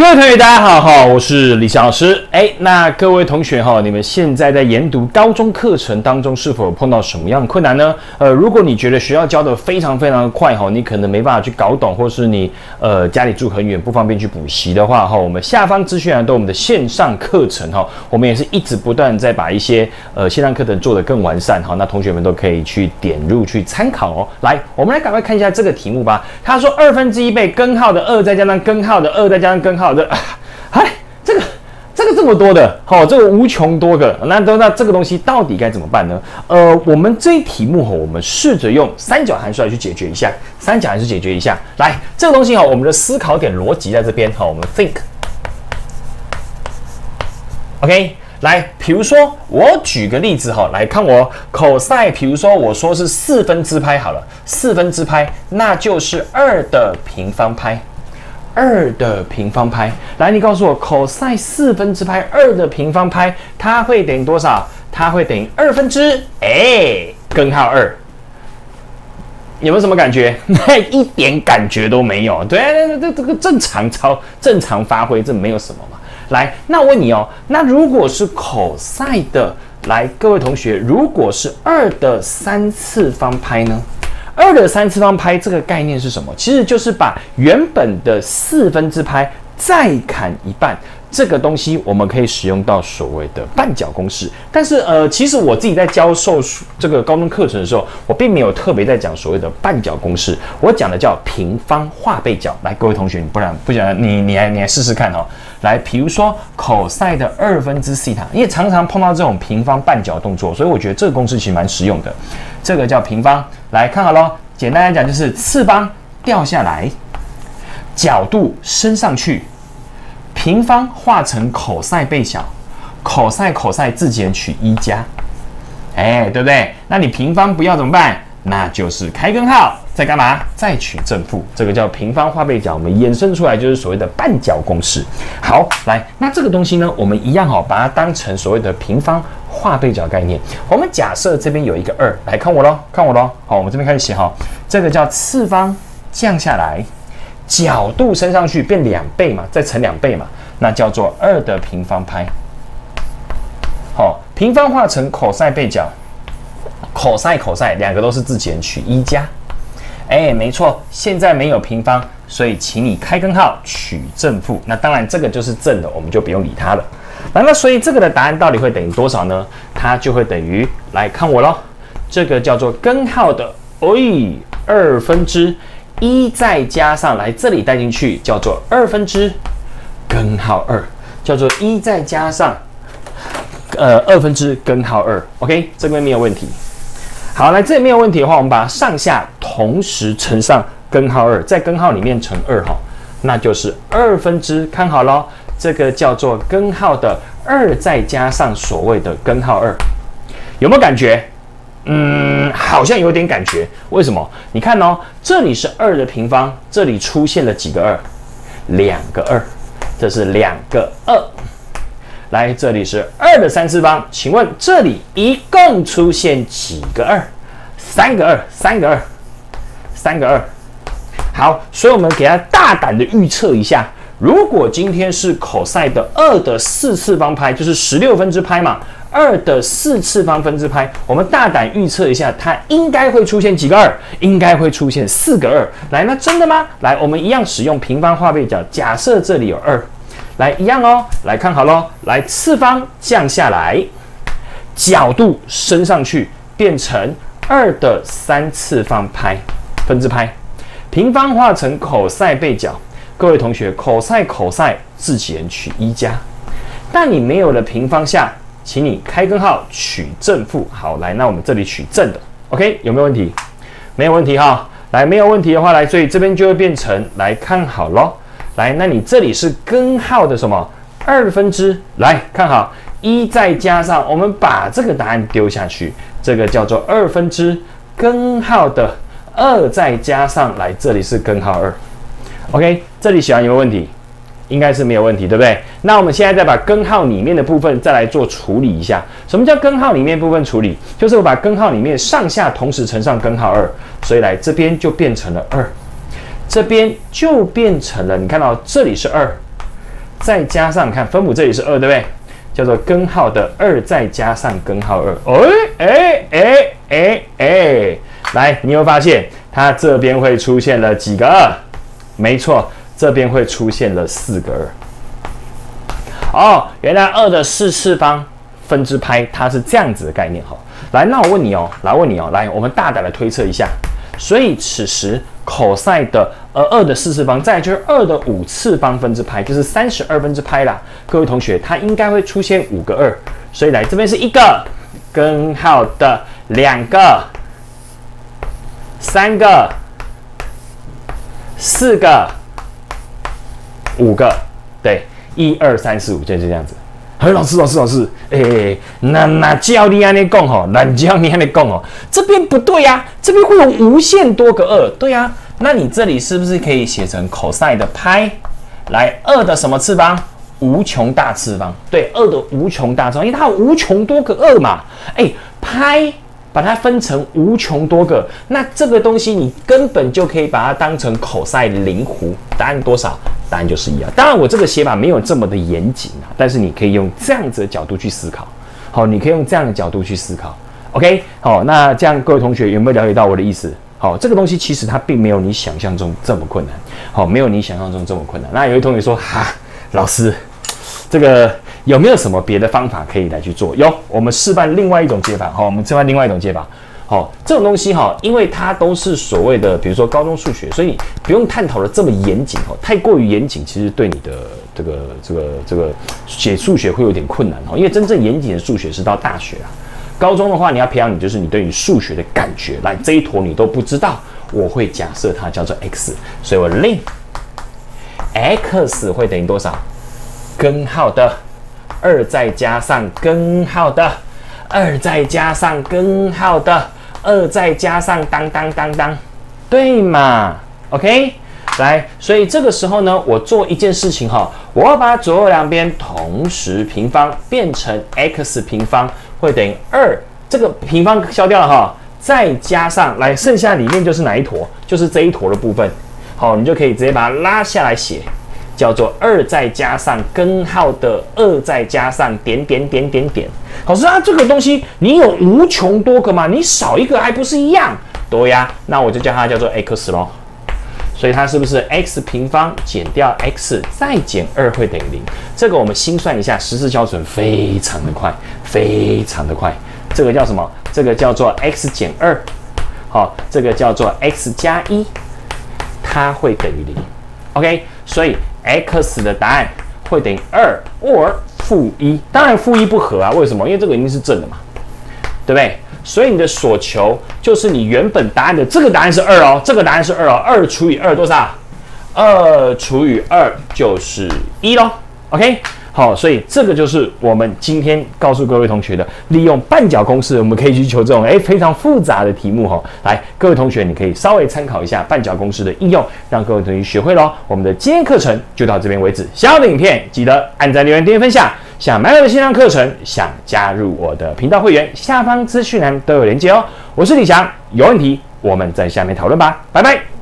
各位同学，大家好哈，我是李翔老师。那各位同学哈，你们现在在研读高中课程当中，是否有碰到什么样的困难呢？如果你觉得学校教的非常的快哈，你可能没办法去搞懂，或是你家里住很远，不方便去补习的话哈，我们下方资讯栏都有我们的线上课程哈，我们也是一直不断在把一些线上课程做得更完善哈，那同学们都可以去点入去参考哦。来，我们来赶快看一下这个题目吧。他说1/2被根号的2再加上根号的2再加上根号的，这个这么多的，这个无穷多个，那这个东西到底该怎么办呢？我们这一题目我们试着用三角函数来去解决一下，来，这个东西我们的思考点逻辑在这边我们 think。OK， 来，比如说我举个例子来看我 cos， 比如说我说是4/4好了，4/4，那就是2的平方派。2的平方派，来，你告诉我 cos 4/2的平方派，它会等于多少？它会等于2/根号2。有没有什么感觉？一点感觉都没有。对，这个正常发挥，这没有什么嘛。来，那我问你那如果是 cos 的，来，各位同学，如果是2的3次方派呢？2的3次方派这个概念是什么？其实就是把原本的4/4再砍一半，这个东西我们可以使用到所谓的半角公式。但是其实我自己在教授这个高中课程的时候，我并没有特别在讲所谓的半角公式，我讲的叫平方化背角。来，各位同学，你不讲你来试试看来，比如说 cos 的2/西塔，因为常常碰到这种平方半角动作，所以我觉得这个公式其实蛮实用的。这个叫平方，来看好咯，简单来讲就是次方掉下来，角度升上去，平方化成 cos 背角 ，cos 自己人取1加，对不对？那你平方不要怎么办？那就是开根号，再干嘛？再取正负，这个叫平方化背角，我们衍生出来就是所谓的半角公式。好，来，那这个东西呢，我们一样把它当成所谓的平方化背角概念。我们假设这边有一个2，来看我咯。好，我们这边开始写这个叫次方降下来，角度升上去变2倍嘛，再乘2倍嘛，那叫做2的平方派。好，平方化成 cos 背角。cos 两个都是自己人取1加，没错，现在没有平方，所以请你开根号取正负。那当然这个就是正的，我们就不用理它了。那所以这个的答案到底会等于多少呢？它就会等于，来看我咯，这个叫做根号的2/1再加上来这里带进去叫做2/根号2，叫做1再加上2/根号2。OK， 这边没有问题。好，来这里没有问题的话，我们把它上下同时乘上根号2，在根号里面乘2那就是2/，看好咯，这个叫做根号的2再加上所谓的根号2，有没有感觉？好像有点感觉。为什么？你看这里是2的平方，这里出现了几个2？2个2，这是2个2。来，这里是2的3次方，请问这里一共出现几个2？3个2。好，所以我们给它大胆的预测一下，如果今天是 cos 的2的4次方派，就是16/派嘛，2的4次方分之派，我们大胆预测一下，它应该会出现几个2？应该会出现4个2。来，那真的吗？来，我们一样使用平方化背角，假设这里有2。来，一样来看好咯，来，次方降下来，角度升上去，变成2的3次方派分之派，平方化成 cos 背角。各位同学 ，cos 自己人取1加，但你没有了平方下，请你开根号取正负。好，来，那我们这里取正的 ，OK， 有没有问题？没有问题来，没有问题的话，来，所以这边就会变成，来看好咯。来，那你这里是根号的什么2/，来看好1再加上，我们把这个答案丢下去，这个叫做2/根号的2再加上，来这里是根号2。OK， 这里写完有没有问题？应该是没有问题，对不对？那我们现在再把根号里面的部分再来做处理一下。什么叫根号里面部分处理？就是我把根号里面上下同时乘上根号2，所以来这边就变成了2。这边就变成了，你看到这里是2， 再加上看分母这里是2，对不对？叫做根号的2再加上根号2。来，你有发现它这边会出现了几个2？没错，这边会出现了4个2。哦，原来2的4次方分支拍它是这样子的概念哈。来，那我问你哦，来，我们大胆的推测一下。所以此时 cos 的2的4次方，再来就是2的5次方分支拍，就是32分之拍啦。各位同学，它应该会出现5个2，所以来这边是1个根号的2个、3个、4个、5个，对，1、2、3、4、5，就是这样子。老师，那教你安尼讲吼，懒教你安尼讲哦，这边不对呀、这边会有无限多个2，对呀、那你这里是不是可以写成 cos 的派来2的什么次方？无穷大次方，对，2的无穷大次方，因为它有无穷多个2嘛，派把它分成无穷多个，那这个东西你根本就可以把它当成 cos 零弧，答案多少？答案就是1啊。当然我这个写法没有这么的严谨啊，但是你可以用这样子的角度去思考。好，你可以用这样的角度去思考。OK， 好，那这样各位同学有没有了解到我的意思？好，这个东西其实它并没有你想象中这么困难。好，没有你想象中这么困难。那有位同学说，老师，这个有没有什么别的方法可以来去做？有，我们示范另外一种解法。好，我们示范另外一种解法。好，这种东西哈，因为它都是所谓的，比如说高中数学，所以不用探讨的这么严谨哦。太过于严谨，其实对你的这个写数学会有点困难哦。因为真正严谨的数学是到大学啊，高中的话你要培养你就是你对于数学的感觉。来，这一坨你都不知道，我会假设它叫做 x， 所以我令 x 会等于多少？根号的2再加上根号的2再加上根号的2再加上当，对嘛 ？OK， 来，所以这个时候呢，我做一件事情哈，我要把左右两边同时平方变成 x 平方会等于2，这个平方消掉了哈，再加上来，剩下里面就是哪一坨？就是这一坨的部分。好，你就可以直接把它拉下来写。叫做2再加上根号的2再加上点。老师啊，这个东西你有无穷多个嘛？你少一个还不是一样？对呀，那我就叫它叫做 x 咯。所以它是不是 x 平方减掉 x 再减2会等于0？这个我们心算一下，实时校准非常的快。这个叫什么？这个叫做 x 减2。好，这个叫做 x 加1，它会等于0。OK， 所以 x 的答案会等于2 or -1，当然-1不合啊，为什么？因为这个一定是正的嘛，对不对？所以你的所求就是你原本答案的这个答案是2哦，这个答案是2哦，2除以2多少？2除以2就是1咯 ，OK。好，所以这个就是我们今天告诉各位同学的，利用半角公式，我们可以去求这种非常复杂的题目哈。来，各位同学，你可以稍微参考一下半角公式的应用，让各位同学学会咯。我们的今天课程就到这边为止。想要的影片记得按赞、留言、订阅、分享。想买我的线上课程，想加入我的频道会员，下方资讯栏都有连结哦。我是李翔，有问题我们在下面讨论吧，拜拜。